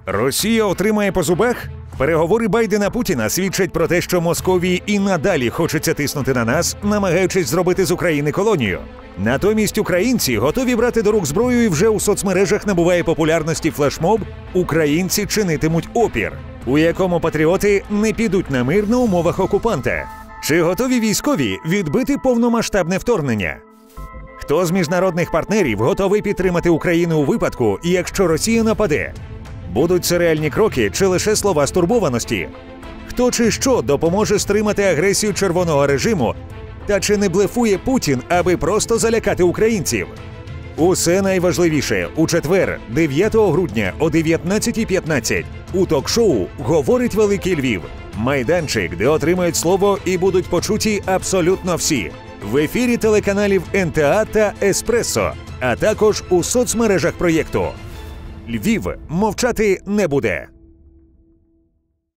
Росія отримає по зубах? Переговори Байдена-Путіна свідчать про те, що Московії і надалі хочеться тиснути на нас, намагаючись зробити з України колонію. Натомість українці готові брати до рук зброю, і вже у соцмережах набуває популярності флешмоб «Українці чинитимуть опір», у якому патріоти не підуть на мир на умовах окупанта. Чи готові військові відбити повномасштабне вторгнення? Хто з міжнародних партнерів готовий підтримати Україну у випадку, якщо Росія нападе? Будуть це реальні кроки чи лише слова стурбованості? Хто чи що допоможе стримати агресію червоного режиму? Та чи не блефує Путін, аби просто залякати українців? Усе найважливіше у четвер, 9 грудня о 19:15 у ток-шоу «Говорить Великий Львів». Майданчик, де отримають слово і будуть почуті абсолютно всі. В ефірі телеканалів НТА та Еспресо, а також у соцмережах проєкту. Львів мовчати не буде.